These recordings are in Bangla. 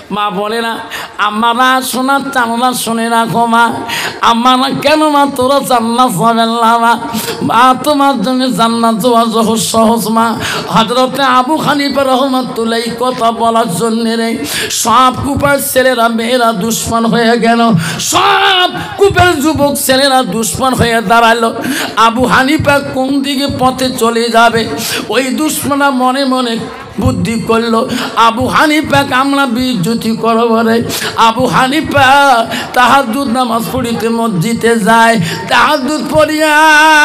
মা বলে না, আমারা শোনার চানরা শুনে রাখো মা, আমারা কেন মা তোরা জান্নাত পাবেন না মা, তোমার জন্য জান্নাত যাওয়া সহজ মা। হযরতে আবু হানিফা রাহমাতুল্লাহ কথা বলার জন্য রে সব কুপার ছেলেরা মেয়েরা দুশ্মন হয়ে গেল, সব কুপের যুবক ছেলেরা দুশ্মন হয়ে দাঁড়ালো। আবু হানিফা কোন দিকে পথে চলে যাবে ওই দুশ্মনরা মনে মনে বুদ্ধি করলো, আবু হানিফাকে আমরা বিজ্জুতি করবো রে। আবু হানিফা তাহাজ্জুদ নামাজ পড়িতে মসজিদে যায়, তাহাজ্জুদ পড়িয়া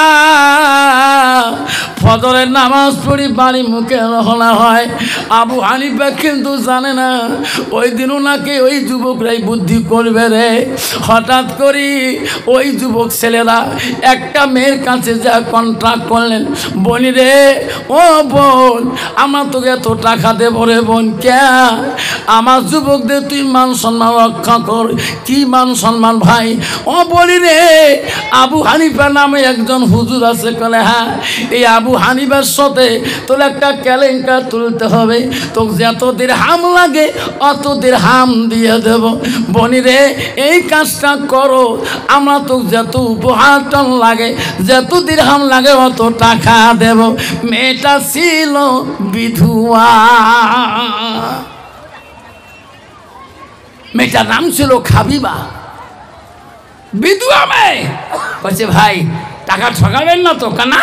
ফজরের নামাজ পড়ি বাড়ি মুখে রওনা হয়। আবু হানিফা কিন্তু জানে না ওই দিন ওনাকে ওই যুবকরাই বুদ্ধি করবে রে। হঠাৎ করি ওই যুবক ছেলেরা একটা মেয়ের কাছে যা কন্ট্রাক্ট করলেন, বলি রে ও বোন আমরা তোকে এত টাকা দেবো রে বোন, কে আমার যুবকদের তুই মান সম্মান রক্ষা কর। কি মান সম্মান ভাই? ও বলি রে আবু হানিফা নামে একজন হুজুর আছে। বলে হ্যাঁ, এই আবু হানিফার সাথে তোর একটা কেলেঙ্কার তুলতে হবে, তোকে যত দিরহাম লাগে অত দিরহাম দিয়ে দেব। বনি রে এই কাজটা করো, আমরা তোকে যত উপহার লাগে যত দিরহাম লাগে অত টাকা দেব। মেয়েটা ছিল বিধবা, মেয়েটার নাম ছিল খাবিবা, বিধবা মেয়ে। বলছে ভাই টাকা ঠকাবেন না তো? কানা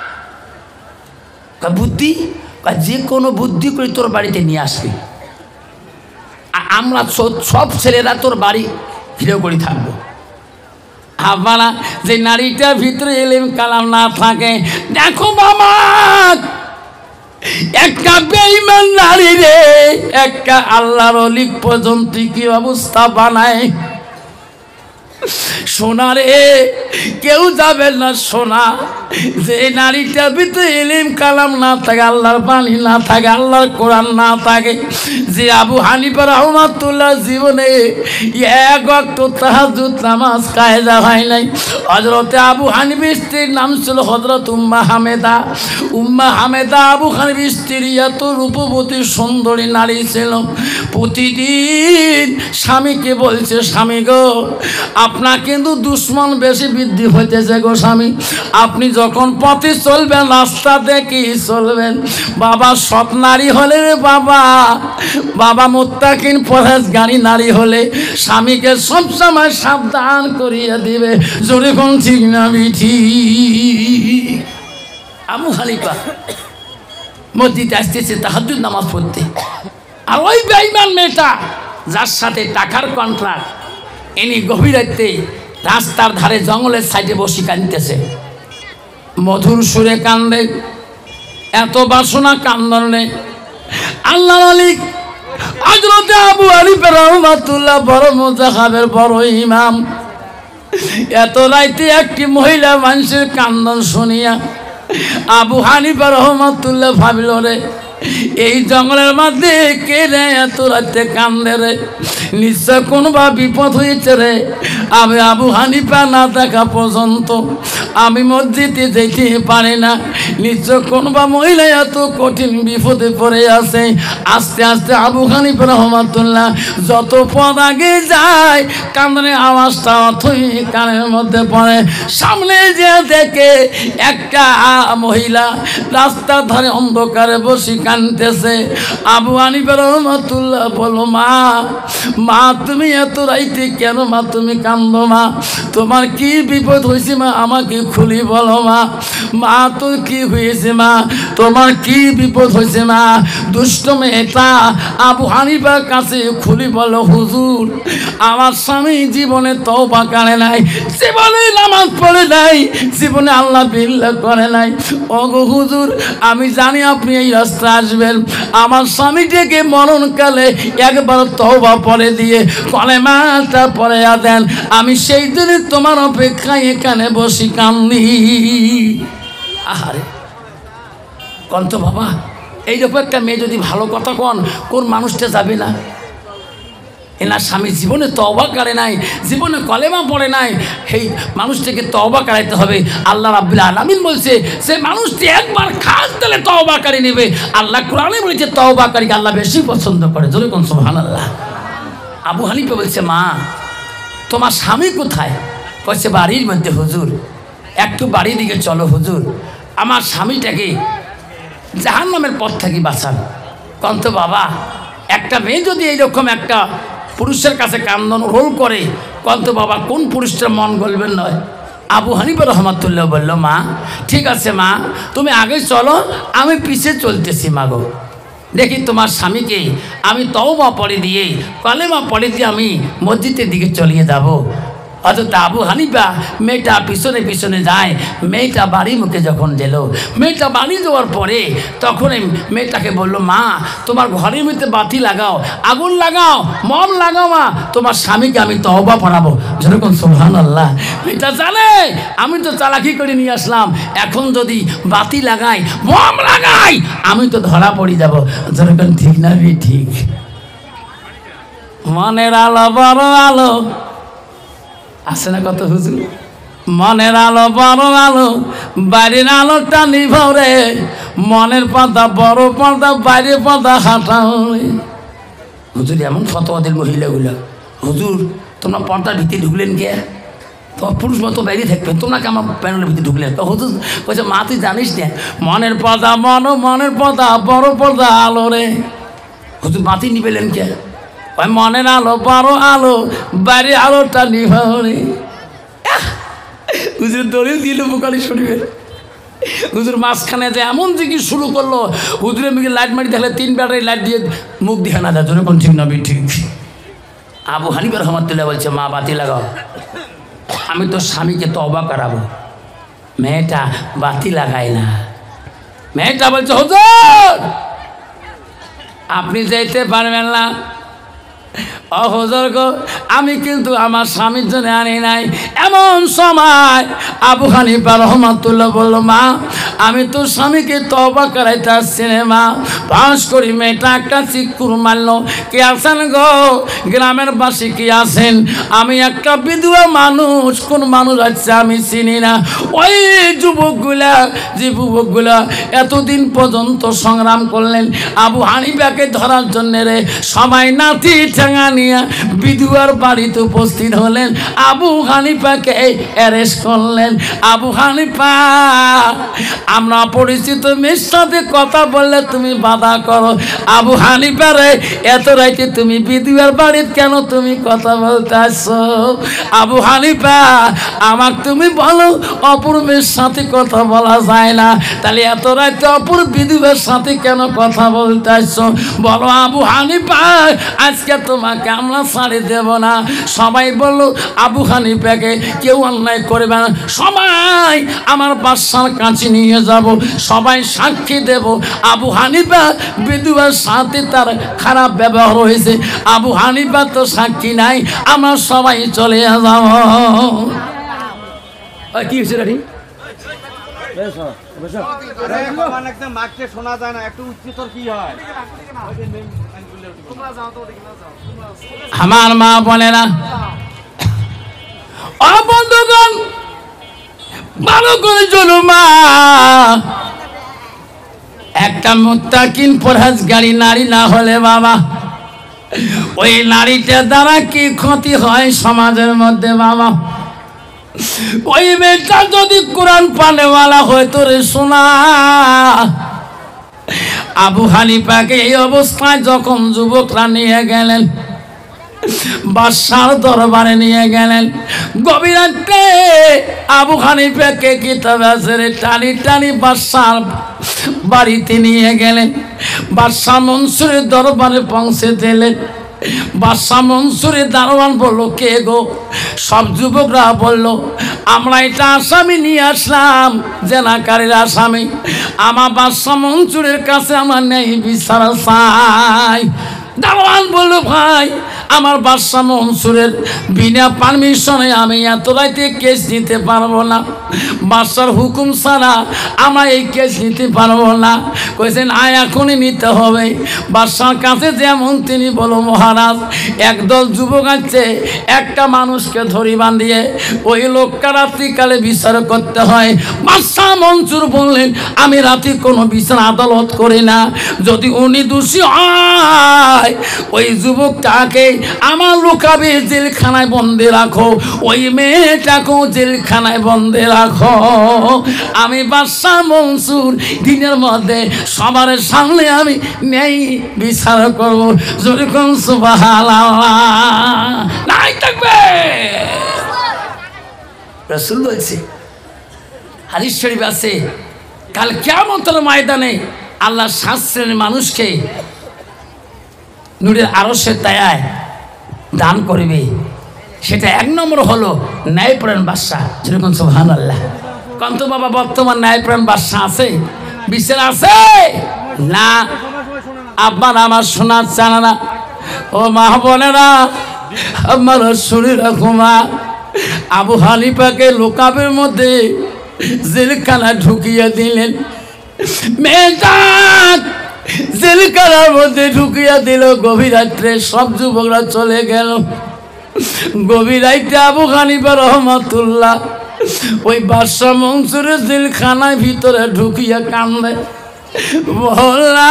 বুদ্ধি, যে কোনো বুদ্ধি করে তোর বাড়িতে নিয়ে আসবি, আমরা সব ছেলেরা তোর বাড়ি ঘিরে করে থাকবো। আপনারা যে নারীটার ভিতরে ইলম কালাম না থাকে, দেখো বাবা একটা বেঈমান নারী রে একটা আল্লাহর ওলি পর্যন্ত কি অবস্থা বানায়। সোনা রে কেউ যাবে না সোনা, যে নারীটার ভিতরে ইলম কালাম না থাকে, আল্লাহর বাণী না থাকে, আল্লাহর কোরআন না থাকে। যে আবু হানিফা রাহমাতুল্লাহ জীবনে এক ওয়াক্ত তাহাজ্জুদ নামাজ কায়দা হয় নাই। হযরতে আবু হানিফার স্ত্রীর নাম ছিল হযরত উম্মে হামেদা। উম্মে হামেদা আবু হানিফার স্ত্রী এত রূপবতী সুন্দরী নারী ছিল, প্রতিদিন স্বামীকে বলছে, স্বামী গো আপনার কিন্তু দুশ্মন বেশি বৃদ্ধি হইতেছে গো স্বামী, আপনি যখন পথে চলবেন রাস্তা দেখে চলবেন। বাবা সৎ নারী হলে রে বাবা, বাবা মুত্তাকিন পরহেজগারী নারী হলে স্বামীকে সবসময় সাবধান করিয়ে দিবে। জোরে কোন ঠিক না বিঠি? আবু হানিফা মসজিদে আসতেছে তাহাজ্জুদ নামাজ পড়তে, আর ওই বেঈমান মেয়েটা যার সাথে টাকার কন্ট্রাক্ট, ইনি গভীর রাতে রাস্তার ধারে জঙ্গলের সাইডে বসে কাঁদতেছে, মধুর সুরে কান্দে, এত বাসনা কান্দনে। আল্লাহ মালিক হযরতে আবু হানিফা রাহমাতুল্লাহ বড় মুজাহাবের বড় ইমাম, এত রাইতে একটি মহিলা মানুষের কান্দন শুনিয়া আবু হানিফা রাহমাতুল্লাহ ভাবিল রে এই জঙ্গলের মধ্যে কে রে এত রাতে কান্দে রে, নিশ্চয় কোনো বা বিপদ হয়েছে রে। আমি আবু হানিফা না দেখা পর্যন্ত আমি মসজিদে যেতে পারি না, নিশ্চয় কোনো বা মহিলা এত কঠিন বিপদে পড়ে আছে। আস্তে আস্তে আবু হানিফা রাহমাতুল্লাহ যত পথ আগে যায় কান্দনের আওয়াজটা অথই কানের মধ্যে পড়ে। সামনে যে দেখে একটা মহিলা রাস্তার ধারে অন্ধকারে বসে কাঁদতেছে। আবু হানিফা রাহমাতুল্লাহ বলল, মা মা তুমি এত রাইতে কেন মা তুমি কান্দো? মা তোমার কি বিপদ হয়েছে মা আমাকে খুলি বলো মা। মা তো কি হয়েছে মা, তোমার কি বিপদ হয়েছে মা? দুষ্ট মেয়েটা আবু হানিফার কাছে খুলি বলো, হুজুর আমার স্বামী জীবনে তওবা করে নাই, জীবনে নামাজ পড়ে নাই, জীবনে আল্লাহ বিল্লাহ করে নাই। ওগো হুজুর আমি জানি আপনি এই রাস্তা আসবেন, আমার স্বামীটাকে মরণকালে একবার তওবা পড়ে দিয়ে কলেমাটা পড়ে দেন, আমি সেই দিনে তোমার অপেক্ষায় এখানে বসি কান্দি। আহারে কন্ত বাবা, এইরকম একটা মেয়ে যদি ভালো কথা কোন মানুষটা যাবে না? এনার স্বামী জীবনে তওবা করে নাই, জীবনে কলেমা পড়ে নাই, সেই মানুষটাকে তওবা করাইতে হবে। আল্লাহ রাব্বুল আলামিন বলছে সে মানুষটি একবার খাস দিলে তওবা করে নেবে। আল্লাহ কোরআনে বলেছে তওবাকারীকে আল্লাহ বেশি পছন্দ করে। জোরে কোন সুবহানাল্লাহ। আবু হানিফা বলছে মা তোমার স্বামী কোথায়? বলছে বাড়ির মধ্যে হুজুর। একটু বাড়ির দিকে চলো হুজুর, আমার স্বামীটাকে জাহান্নামের পথ থেকে বাঁচান। কন্ত বাবা একটা মেয়ে যদি এইরকম একটা পুরুষের কাছে কান্দন রোল করে, কন্ত বাবা কোন পুরুষটার মন গলবেন নয়? আবু হানিফা রহমাতুল্লাহ বলল মা ঠিক আছে মা, তুমি আগে চলো, আমি পিছে চলতেছি মাগো। দেখি তোমার স্বামীকে আমি তওবা পড়ে দিয়ে কলেমা পড়ে দিয়ে আমি মসজিদের দিকে চলিয়ে যাব। অথচ আবু হানিফা মেয়েটা পিছনে পিছনে যায়। মেয়েটা বাড়ি মুখে যখন গেল, মেয়েটা বাড়ি যাওয়ার পরে তখন মেয়েটাকে বলল মা তোমার ঘরের মধ্যে বাতি লাগাও, আগুন লাগাও, মম লাগাও মা, তোমার স্বামীকে আমি তওবা পড়াবো। যেরকম সুবহানাল্লাহ। মেয়েটা জানে আমি তো চালাকি করে নিয়ে আসলাম, এখন যদি বাতি লাগাই মম লাগাই আমি তো ধরা পড়ে যাব। যেরকম ঠিক না ঠিক? মনের আলো বড় আলো আছে না কত হুজুর? মনের আলো বড় আলো, বাইরের আলোটা নিভাও রে, মনের পাতা বড় পাতা, বাইরের পাতা হাঁটাও রে। হুজুর এমন ফতোয়াদের মহিলাগুলো, হুজুর তোমরা পর্দার ভিতরে ঢুকলেন কে? তোমার পুরুষ মতো বাইরে থাকবেন, তোমরা কে আমার প্যানেলের ভিতরে ঢুকলেন? হুজুর বলছে মা তুই জানিস না মনের পাতা মনের পাতা বড় পর্দা আলো রে। হুজুর বাতি নিবেলেন কে? মনের আলো বড় আলো, বাইরের আলোটা নিভাও রে। হুজুর দলিল দিল বুকালি শরীফের। হুজুর মাঝখানে যে এমন জিজ্ঞেস শুরু করলো, হুজুরের মুখে লাইট মারি দেখলে 3 ব্যাটারি লাইট দিয়ে মুখ দিয়ে না যায়। যখন ঠিক না ঠিক? আবু হানিফা রহমাতুল্লাহ বলছে মা বাতি লাগাও, আমি তো স্বামীকে তওবা করাবো। মেয়েটা বাতি লাগায় না। মেয়েটা বলছে হুজুর আপনি যেতে পারবেন না। হুজুর গো আমি কিন্তু আমার স্বামীর জন্য আনি নাই। এমন সময় আবু হানিফা রহমাতুল্লাহ বলল মা আমি তো স্বামীকে তওবা করাইতে আসছি রে মা। পাশ করি মেয়েটা একটা চিকুর মারলো। কে আছেন গো? গ্রামের বাসী কি আছেন? আমি একটা বিধবা মানুষ, কোন মানুষ আছে আমি চিনি না। ওই যুবকগুলা যে যুবকগুলা এতদিন পর্যন্ত সংগ্রাম করলেন আবু হানিফাকে ধরার জন্য রে, সবাই নাতি ঠেঙা নিয়ে বিধুয়ার বাড়িতে উপস্থিত হলেন। আবু হানিফাকে অ্যারেস্ট করলেন। আবু হানিফা আমরা পরিচিত মেয়ের সাথে কথা বললে তুমি বাধা করো। আবু হানিফা রে এত রাইতে তুমি বিধুয়ার বাড়িতে কেন তুমি কথা বলতে আসছো? আবু হানিফা আমার তুমি বলো অপর মেয়ের সাথে কথা বলা যায় না, তাহলে এত রাইতে অপর বিধুয়ার সাথে কেন কথা বলতে আসছো? বলো আবু হানিফা আজকে তোমাকে আমরা ছাড়ে দেব না। সবাই বললো আবু হানিফাকে কেউ অন্যায় করবে না, সবাই আমার বাদশার কাছে নিয়ে যাব, সবাই সাক্ষী দেব আবু হানিফা বিধবার সাথে তার খারাপ ব্যবহার হয়েছে। আবু হানিফা তো সাক্ষী নাই, আমরা সবাই চলে যাব। কি হয়েছে রে? শোনা যায় না, একটু উচ্চতর কি হয়? আমার মা বলে না বন্ধুগণ ভালো করে চলো মা। একটা মুত্তাকিন পরহেজগারী নারী না হলে বাবা ওই নারীটার দ্বারা কি ক্ষতি হয় সমাজের মধ্যে বাবা। ওই মেয়েটা যদি কোরআন পানেওয়ালা হয়তো রে শোনা। আবু হানিফাকে এই অবস্থায় যখন যুবকরা নিয়ে গেলেন বাদশার দরবারে নিয়ে গেলেন, গভীর রাতে আবু হানিফাকে কিতাবের টানি টানি বাদশার বাড়িতে নিয়ে গেলেন। বাদশা মনসুরের দরবারে পৌঁছে দিলেন। বাদশা মনসুরের দারোয়ান বললো কে গো? সব যুবকরা বলল আমরা এটা আসামি নিয়ে আসলাম, জেনাকারীর আসামি। আমার বাদশা মনসুরের কাছে আমার নেই বিচার চাই। দারোয়ান বলল ভাই আমার বাদশা মনসুরের বিনা পারমিশনে আমি এত রাইতে কেস নিতে পারবো না, বাদশার হুকুম ছাড়া আমরা এই কেস নিতে পারবো না। কইছেন আয় এখনই নিতে হবে। বাদশার কাছে যেমন তিনি বলো মহারাজ একদল যুবক আছে, একটা মানুষকে ধরি বাঁধিয়ে ওই লোকটা রাত্রিকালে বিচার করতে হয়। বাদশা মনসুর বললেন আমি রাতে কোনো বিচার আদালত করি না, যদি উনি দোষী হয় ওই যুবকটাকে আমার লুকাবে জেলখানায় বন্দী রাখো, ওই মেয়েটাকেও জেলখানায় বন্দী রাখো। আমি বাদশা মনসুর দিনের মধ্যে সবার সামনে আমি নেই বিচার করব। যেরকম সুবহানাল্লাহ নাই থাকবে। রাসূল বলছে, হাদিস শরীফ আছে, কাল কিয়ামতের ময়দানে আল্লাহ 7 শ্রেণীর মানুষকে নূরের আরশের ছায়ায় দান করবে। সেটা 1 নম্বর হলো ন্যায়পরায়ণ বাদশা। যেরকম সুবহানাল্লাহ। কন্ত বাবা বর্তমান ন্যায়পরায়ণ বাদশা আছে? বিচার আছে না? আব্বার আমার শোনা জানা না। ও মা বোনেরা, আমার শরীর রাখুমা আবু হানিফাকে লোকাবের মধ্যে জেলখানা ঢুকিয়ে দিলেন। মেয়েটা জেলখানার মধ্যে ঢুকিয়ে দিল। গভীর রাত্রে সব যুবকরা চলে গেল। গভীর রাইতে আবু হানিফা রহমাতুল্লাহ ওই বাদশা মনসুরের জেলখানার ভিতরে ঢুকিয়ে কান্দে, বলা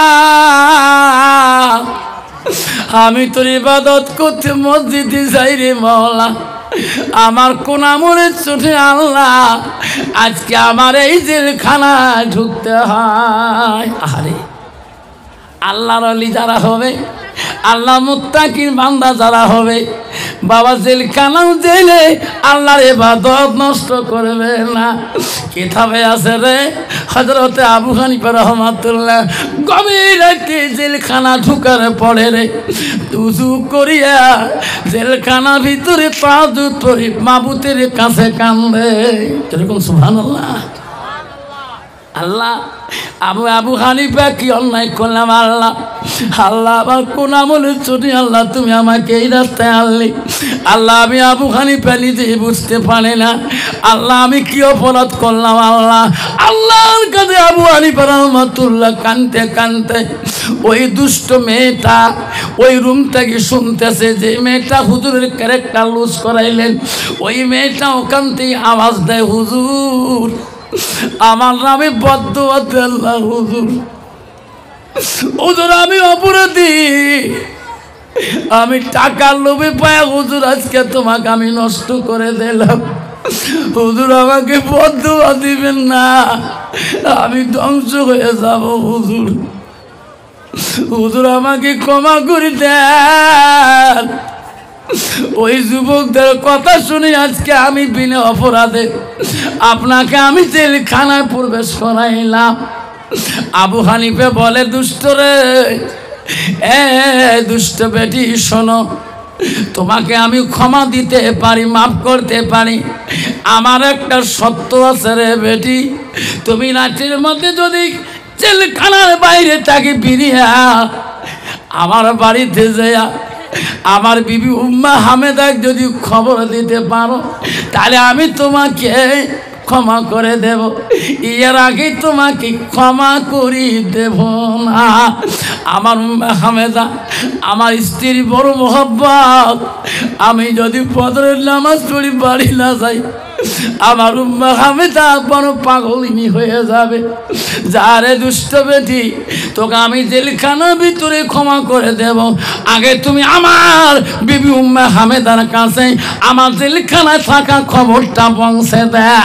আমি তোর ইবাদত করতে মসজিদে যাই রে মওলা, আমার কোন আমলের চোখে আল্লাহ আজকে আমার এই জেলখানায় ঢুকতে হয়। আরে আল্লাহর ওলি যারা হবে, আল্লাহ মুত্তাকির বান্দা যারা হবে, বাবা জেলখানাও জেলে আল্লাহর ইবাদত নষ্ট করবে না। কিতাবে আছে রে, হযরতে আবু হানিফা রহমাতুল্লাহ গভীর রাতে জেলখানা ঢুকার পরে রে উযু করিয়া জেলখানা ভিতরে তাহাজ্জুদ পড়ি মাবুতের কাছে কান্দে। এরকম সুবহানাল্লাহ। আল্লাহ আবু হানিফা কি অন্যায় করলাম আল্লাহ? আল্লাহ আমার কোন আমলের চোটে আল্লাহ তুমি আমাকে এই রাস্তায় আনলি? আল্লাহ আমি আবু হানিফা নিজেই বুঝতে পারি না। আল্লাহ আমি কি অপরাধ করলাম আল্লাহ? আল্লাহর কাছে আবু হানিফা রহমাতুল্লাহ কানতে কানতে ওই দুষ্ট মেয়েটা ওই রুম থেকে শুনতেছে, যে মেয়েটা হুজুরের ক্যারেক্টার লুজ করাইলেন, ওই মেয়েটা ওখান থেকে আওয়াজ দেয়, হুজুর আমার নামে বদদুয়া দেন না হুজুর, হুজুর আমি অপরাধী, আমি টাকার লোভে পায়া হুজুর আজকে তোমাকে আমি নষ্ট করে দিলাম, হুজুর আমাকে বদদুয়া দিবেন না, আমি ধ্বংস হয়ে যাব হুজুর, হুজুর আমাকে ক্ষমা করে দেন। ওই যুবকদের কথা শুনে আজকে আমি বিনা অপরাধে আপনাকে আমি জেলখানায় প্রবেশ করাইলাম। আবু হানিফা বলে, দুষ্ট রে, দুষ্ট বেটি শোনো, তোমাকে আমি ক্ষমা দিতে পারি, মাফ করতে পারি, আমার একটা সত্য আছে রে বেটি, তুমি রাতের মধ্যে যদি জেলখানার বাইরে তাকে ফিরিয়া আমার বাড়িতে যাইয়া আমার বিবি উম্মা হামেদাকে যদি খবর দিতে পারো তাহলে আমি তোমাকে ক্ষমা করে দেব, এর আগে তোমাকে ক্ষমা করি দেব না। আমার উম্মা হামেদা আমার স্ত্রীর বড় মোহব্বত, আমি যদি ফজরের নামাজ পড়ি বাড়ি না যাই আমার উম্মা হামেদা বড় পাগলিনী হয়ে যাবে। যারে দুষ্ট বেটি, তোকে আমি জেলখানার ভিতরে ক্ষমা করে দেব, আগে তুমি আমার বিবি উম্মা হামেদার কাছে আমার জেলখানায় থাকা খবরটা পৌঁছে দেয়।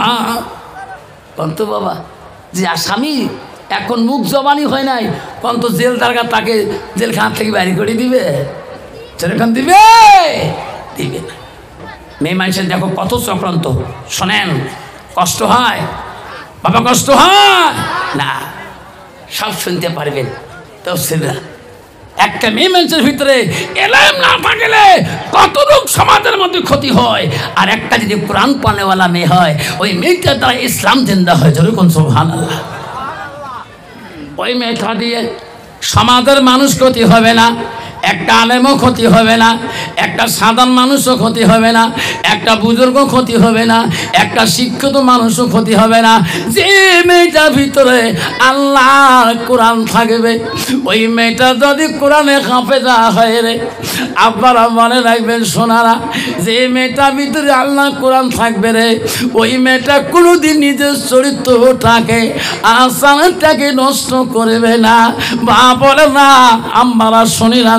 কন্ত বাবা যে আসামি এখন মুখ জবানি হয় নাই, কন্ত জেলদারগা তাকে জেলখানা থেকে বাইরে করে দিবে? সেরকম দিবে? দিবে না। মেয়ে মানুষের দেখো কত চক্রান্ত। শোনেন, কষ্ট হয় বাবা, কষ্ট হয় না, সব শুনতে পারবেন। তো সেটা একটা মেয়ে মানুষের ভিতরে এলেম না থাকলে কত রোগ সমাজের মধ্যে ক্ষতি হয়, আর একটা যদি কোরআন পানেওয়ালা মেয়ে হয় ওই মেয়েটার দ্বারা ইসলাম জিন্দা হয়। যেরকম সুবহানাল্লাহ। ওই মেয়েটা দিয়ে সমাজের মানুষ ক্ষতি হবে না, একটা আলেমও ক্ষতি হবে না, একটা সাধারণ মানুষও ক্ষতি হবে না, একটা বুজুর্গ ক্ষতি হবে না, একটা শিক্ষিত মানুষও ক্ষতি হবে না। যে মেয়েটার ভিতরে আল্লাহর কোরআন থাকবে, ওই মেয়েটা যদি কোরআনে হাফেজা হয় রে, আপনারা মনে রাখবেন সোনারা, যে মেয়েটার ভিতরে আল্লাহর কোরআন থাকবে রে, ওই মেয়েটা কোনোদিন নিজের চরিত্রটাকে আসানটাকে নষ্ট করবে না। বা বলে না, আমরা শুনি রাখো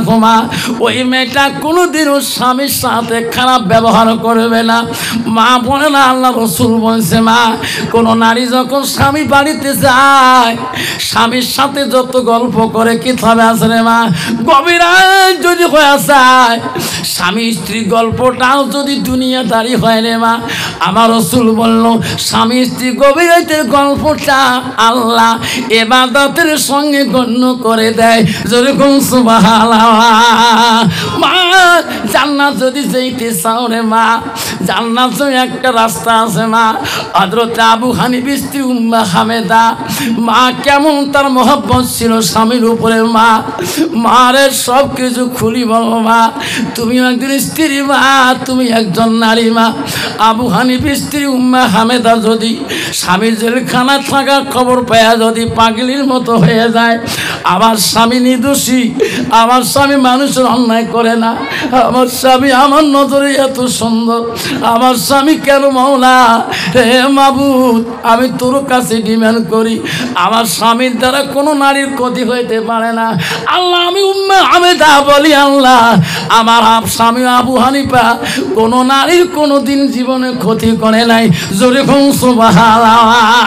রাখো মা, ওই মেয়েটা কোনোদিনও স্বামীর সাথে খারাপ ব্যবহার করবে না। মা বলে না, আল্লাহ রসুল বলছে মা, কোনো নারী যখন স্বামী বাড়িতে যায়, স্বামীর সাথে যত গল্প করে কি হবে আসলে মা, গভীর যদি হয়ে যায়, স্বামী স্ত্রী গল্পটাও যদি দুনিয়াদারি হয় রে মা, আমার রসুল বলল স্বামী স্ত্রী গভীরের গল্পটা আল্লাহ ইবাদতের সঙ্গে গণ্য করে দেয়। যেরকম সুবহানাল্লাহ। মা জান্নাত যদি যেতে চাও রে মা, জান্নাত একটা রাস্তা আছে মা। হযরত আবু হানিফা স্ত্রী উম্মে হামেদা, মা কেমন তার মহব্বত ছিল স্বামীর উপরে মা। মারে সব কিছু খুলি বলো মা, তুমি একজন স্ত্রী মা, তুমি একজন নারী মা। আবু হানিফা স্ত্রী উম্মে হামেদা যদি স্বামীর জেলখানা থাকার খবর পায়া যদি পাগলির মতো হয়ে যায়, আমার স্বামী নির্দোষী, আমার স্বামী মানুষের অন্যায় করে না, আমার স্বামী আমার নজরে এত সুন্দর, আমার স্বামী কেন মাওলা হে মাবুদ, আমি তোর কাছে ডিমান্ড করি আমার স্বামীর দ্বারা কোনো নারীর ক্ষতি হইতে পারে না। আল্লাহ আমি উম্মে হামেদা বলি, আল্লাহ আমার স্বামী আবু হানিফা কোনো নারীর কোনো দিন জীবনে ক্ষতি করে নাই। জোরে কোন সুবহানাল্লাহ।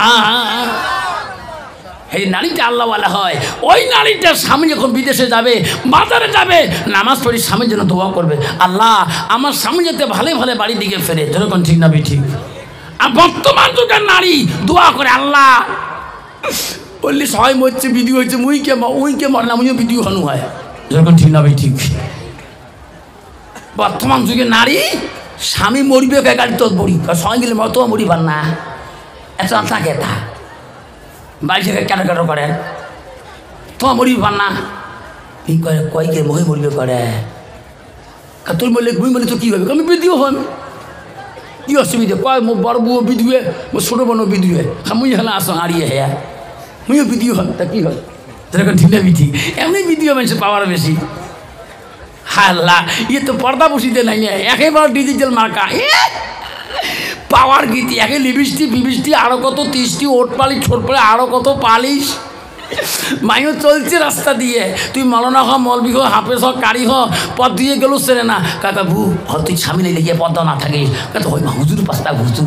এই নারীটা আল্লাহওয়ালা হয়, ওই নারীটা স্বামী যখন বিদেশে যাবে, বাজারে যাবে, নামাজ পড়ি স্বামীর জন্য দোয়া করবে, আল্লাহ আমার স্বামী যাতে ভালো ভালো বাড়ির দিকে ফেরে। যেরকম ঠিক না ঠিক? আর বর্তমান যুগের নারী দোয়া করে, আল্লাহ বললি সবাই মরছে, ভিডিও হচ্ছে, উইকে মর না, মুইও ভিডিও হনু হয়। যেরকম ঠিক না ঠিক? বর্তমান যুগের নারী স্বামী মরিবে গাড়ি তোর বড়ি, সবাই গেলে মতো মরিবার না, এত থাকে এটা বাড়ি থেকে কেন কেন করে, তোমার মরিবার না কি করে, কয়কে মহি মরিবে করে, তোর বললে মুই বলে তো কী হবে, আমি বিধিও হন কি অসুবিধা, কয় মো বড় বউ বিধুয়ে, মো ছোটো বোনও বিধুয়ে, মুই হলে আসো হারিয়ে হ্যাঁ মুইও বিধিও হন, তা কী হয় যেরকম ঢিলে বিধি, এমনি বিধিও মানুষের পাওয়ার বেশি। হাল্লা ইয়ে তো পর্দা বসিতে নাই, একেবারে ডিজিটাল মার্কা পাওয়ার গীতি, একে লিপস্টিক বিবিষ্টি, আরও কত 30টি ওট পালিশ ছোট পালি, আরও কত পালিশ, মাইও চলছে রাস্তা দিয়ে, তুই মলনা হ, মলবি হ, হাফেজ হ, কারি হ, পথ দিয়ে গেল সেরে না, কাকা ভু তুই স্বামী নেই গিয়ে পদ্মা না থাকিস, কাকা ওই মা হুজুর পাস্তা হুজুর,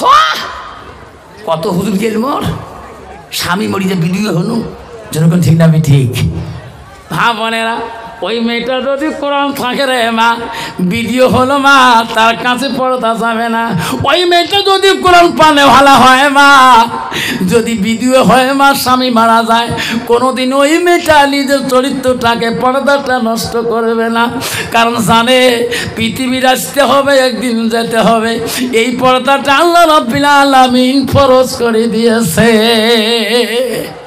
কত হুজুর গেল মোর স্বামী মরিতে বিডিও হনু। যেরকম ঠিক না ঠিক? হ্যাঁ বোনেরা, ওই মেয়েটা যদি কোরআন থাকে রে মা, ভিডিও হলো মা, তার কাছে পড়তা যাবে না। ওই মেয়েটা যদি কোরআন পানে ভালো হয় মা, যদি ভিডিও হয় মা, স্বামী মারা যায়, কোনোদিন ওই মেয়েটা নিজের চরিত্রটাকে পর্দাটা নষ্ট করবে না, কারণ জানে পৃথিবীর আসতে হবে, একদিন যেতে হবে। এই পর্দাটা আল্লাহ রাব্বুল আলামিন ফরজ করে দিয়েছে।